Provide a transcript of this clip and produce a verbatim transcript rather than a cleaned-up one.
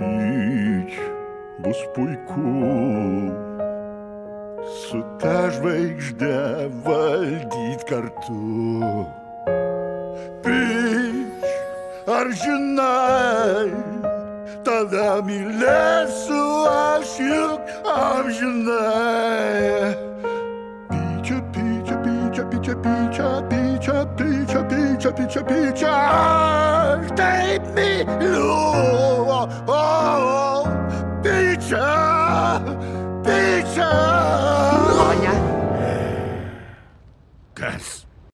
Pīč bus puiku, su ta žvaigžde valdyt kartu. Pīč, ar žinai, tave mylėsiu aš juk amžinai. Pīčia, pīčia, pīčia, pīčia, pīčia, pīčia, pīčia, pīčia, pīčia, pīčia, taip myliu. Pīčia, pīčia. Monia,